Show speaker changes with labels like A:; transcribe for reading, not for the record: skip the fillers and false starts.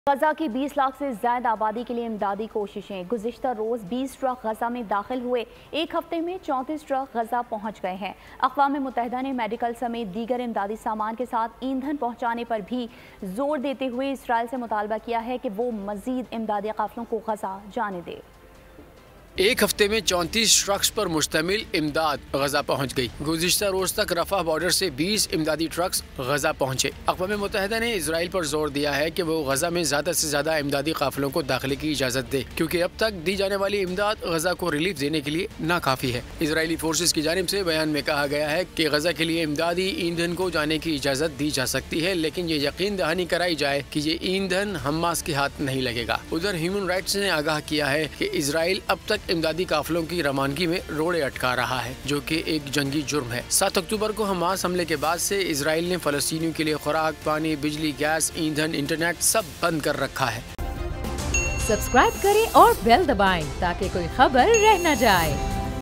A: غزہ کی 20 لاکھ سے زائد آبادی کے لیے امدادی کوششیں۔ گزشتہ روز 20 ٹرک غزہ میں داخل ہوئے، ایک ہفتے میں 34 ٹرک غزہ پہنچ گئے ہیں۔ اقوام متحدہ نے میڈیکل سمیت دیگر امدادی سامان کے ساتھ ایندھن پہنچانے پر بھی زور دیتے ہوئے اسرائیل سے مطالبہ کیا ہے کہ وہ مزید امدادی قافلوں کو غزہ جانے دے۔
B: ایک ہفتے میں 34 ٹرکس پر مشتمل امداد غزہ پہنچ گئی۔ گزشتہ روز تک رفح بارڈر سے 20 امدادی ٹرکس غزہ پہنچے۔ اقوام متحدہ نے اسرائیل پر زور دیا ہے کہ وہ غزہ میں زیادہ سے زیادہ امدادی قافلوں کو داخلے کی اجازت دے، کیونکہ اب تک دی جانے والی امداد غزہ کو ریلیف دینے کے لیے ناکافی ہے۔ اسرائیلی فورسز کی جانب سے بیان میں کہا گیا ہے کہ غزہ کے لیے امدادی ایندھن کو جانے کی اجازت دی جا سکتی ہے، لیکن یہ یقین دہانی کرائی جائے کہ یہ ایندھن حماس کے ہاتھ نہیں لگے گا۔ ادھر ہیومن رائٹس نے آگاہ کیا ہے کہ اسرائیل اب تک امدادی قافلوں کی روانگی میں روڑے اٹکا رہا ہے، جو کہ ایک جنگی جرم ہے۔ 7 اکتوبر کو حماس حملے کے بعد سے اسرائیل نے فلسطینیوں کے لیے خوراک، پانی، بجلی، گیس، ایندھن، انٹرنیٹ سب بند کر رکھا ہے۔
C: سبسکرائب کریں اور بیل دبائیں تاکہ کوئی خبر رہ نہ جائے۔